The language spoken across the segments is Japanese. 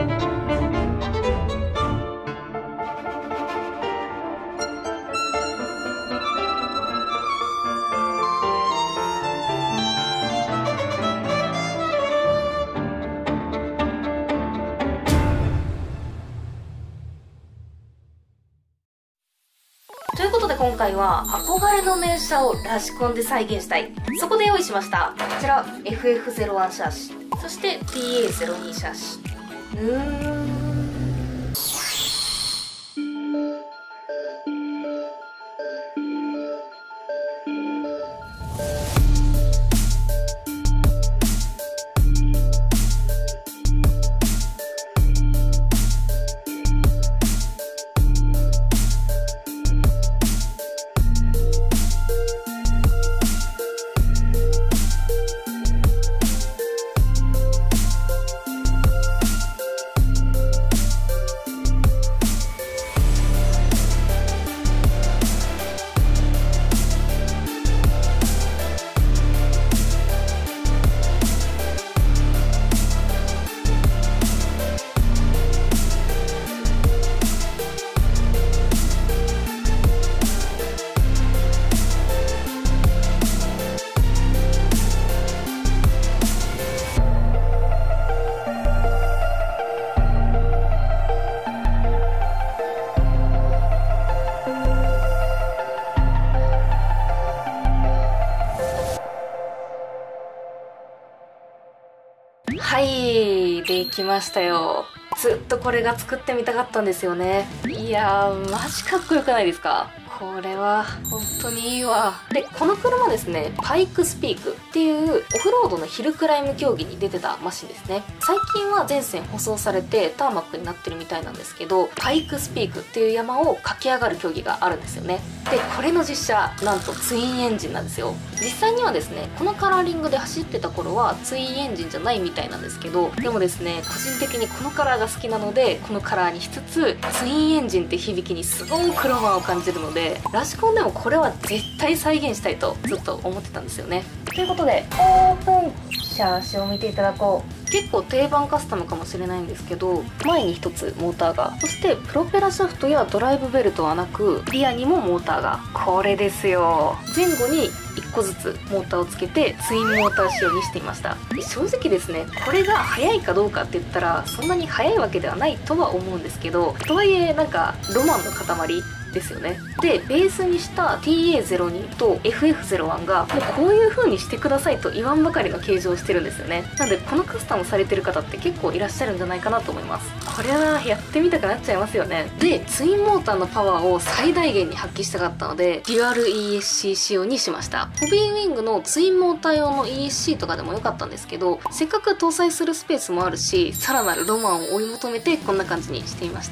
ということで今回は憧れの名車をラジコンで再現したい。そこで用意しました。こちら FF01 シャーシ、そして TA02 シャーシ。はい、できましたよ。ずっとこれが作ってみたかったんですよね。いやー、マジかっこよくないですか？これは本当にいいわ。で、この車ですね、パイクスピークっていうオフロードのヒルクライム競技に出てたマシンですね。最近は全線舗装されてターマックになってるみたいなんですけど、パイクスピークっていう山を駆け上がる競技があるんですよね。で、これの実車、なんとツインエンジンなんですよ。実際にはですね、このカラーリングで走ってた頃はツインエンジンじゃないみたいなんですけど、でもですね、個人的にこのカラーが好きなので、このカラーにしつつツインエンジンって響きにすごくロマンを感じるので、ラジコンでもこれは絶対再現したいとずっと思ってたんですよね。ということでオープン、シャーシを見ていただこう。結構定番カスタムかもしれないんですけど、前に1つモーターが、そしてプロペラシャフトやドライブベルトはなくリアにもモーターが。これですよ。前後に1個ずつモーターをつけてツインモーター仕様にしていました。で、正直ですね、これが速いかどうかって言ったらそんなに速いわけではないとは思うんですけど、とはいえなんかロマンの塊ですよね。で、ベースにした TA02 と FF01 がもうこういう風にしてくださいと言わんばかりの形状をしてるんですよね。なのでこのカスタムされてる方って結構いらっしゃるんじゃないかなと思います。これはやってみたくなっちゃいますよね。で、ツインモーターのパワーを最大限に発揮したかったのでデュアル ESC 仕様にしました。ホビーウィングのツインモーター用の ESC とかでもよかったんですけど、せっかく搭載するスペースもあるし、さらなるロマンを追い求めてこんな感じにしてみました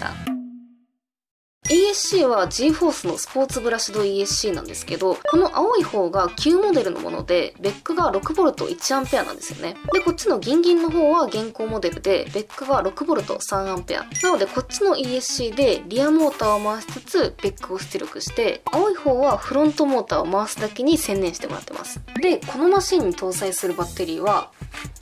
。ESC は G-Force のスポーツブラシド ESC なんですけど、この青い方が旧モデルのもので、ベックが 6V1A なんですよね。で、こっちの銀銀の方は現行モデルで、ベックが 6V3A。なので、こっちの ESC でリアモーターを回しつつ、ベックを出力して、青い方はフロントモーターを回すだけに専念してもらってます。で、このマシンに搭載するバッテリーは、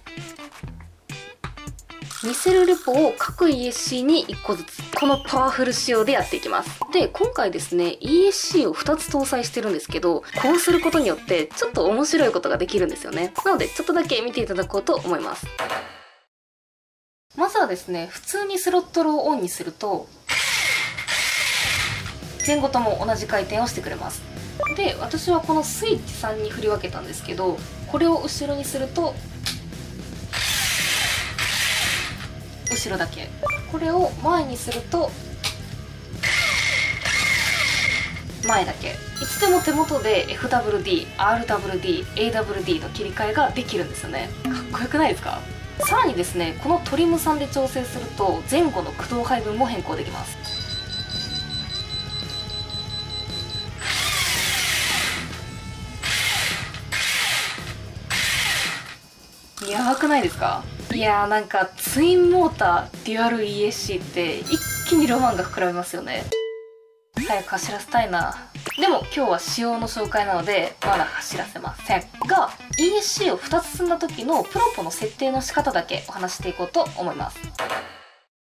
ミセルレポを各 ESC に1個ずつ、このパワフル仕様でやっていきます。で、今回ですね、ESC を2つ搭載してるんですけど、こうすることによってちょっと面白いことができるんですよね。なのでちょっとだけ見ていただこうと思います。まずはですね、普通にスロットルをオンにすると前後とも同じ回転をしてくれます。で、私はこのスイッチ3に振り分けたんですけど、これを後ろにすると後ろだけ、これを前にすると前だけ。いつでも手元で FWD、RWD、AWD の切り替えができるんですよね。かっこよくないですか？さらにですね、このトリム3で調整すると前後の駆動配分も変更できます。やばくないですか？いやー、なんかツインモーターデュアル ESC って一気にロマンが膨らみますよね。早く走らせたいな。でも今日は仕様の紹介なのでまだ走らせませんが、 ESC を2つ積んだ時のプロポの設定の仕方だけお話していこうと思います。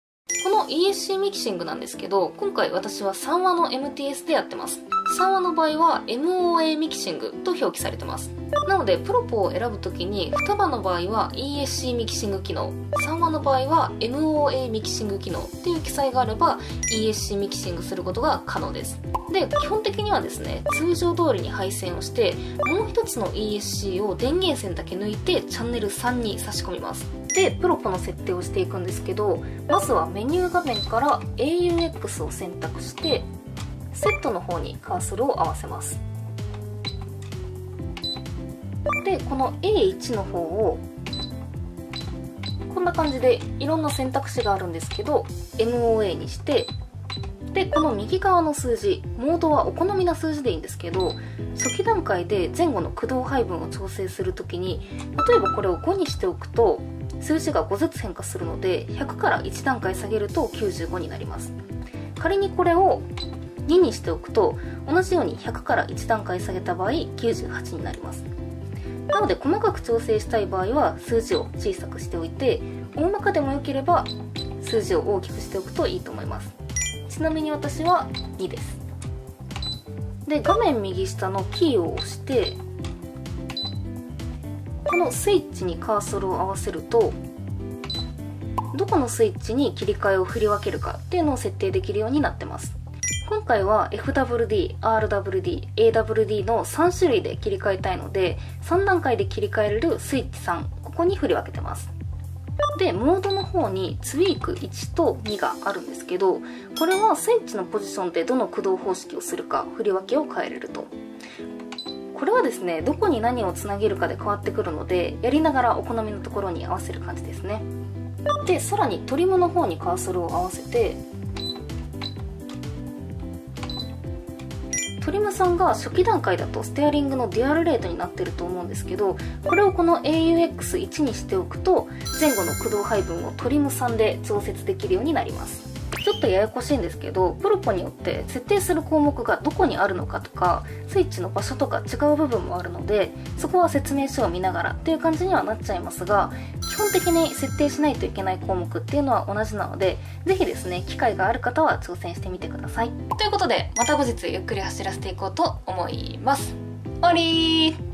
ESC ミキシングなんですけど、今回私は3話の MTS でやってます。3話の場合は MOA ミキシングと表記されてます。なのでプロポを選ぶときに2話の場合は ESC ミキシング機能、3話の場合は MOA ミキシング機能っていう記載があれば ESC ミキシングすることが可能です。で、基本的にはですね、通常通りに配線をして、もう一つの ESC を電源線だけ抜いてチャンネル3に差し込みます。で、プロポの設定をしていくんですけど、まずはメニュー画面から AUX を選択して、セットの方にカーソルを合わせます。で、この A1 の方をこんな感じでいろんな選択肢があるんですけど MOA にして、でこの右側の数字、モードはお好みな数字でいいんですけど、初期段階で前後の駆動配分を調整するときに、例えばこれを5にしておくと数字が5ずつ変化するので、100から1段階下げると95になります。仮にこれを2にしておくと同じように100から1段階下げた場合98になります。なので細かく調整したい場合は数字を小さくしておいて、大まかでも良ければ数字を大きくしておくといいと思います。ちなみに私は2です。で、画面右下のキーを押してこのスイッチにカーソルを合わせると、どこのスイッチに切り替えを振り分けるかっていうのを設定できるようになってます。今回は FWD、RWD、AWD の3種類で切り替えたいので、3段階で切り替えれるスイッチ3、ここに振り分けてます。で、モードの方にツイーク1と2があるんですけど、これはスイッチのポジションでどの駆動方式をするか振り分けを変えれると。これはですね、どこに何をつなげるかで変わってくるので、やりながらお好みのところに合わせる感じですね。で、さらにトリムの方にカーソルを合わせて、トリムさんが初期段階だとステアリングのデュアルレートになってると思うんですけど、これをこの AUX1 にしておくと前後の駆動配分をトリム3で調節できるようになります。ちょっとややこしいんですけど、プロポによって設定する項目がどこにあるのかとかスイッチの場所とか違う部分もあるので、そこは説明書を見ながらっていう感じにはなっちゃいますが、基本的に設定しないといけない項目っていうのは同じなので、ぜひですね、機会がある方は挑戦してみてください。ということで、また後日ゆっくり走らせていこうと思います。終わりー。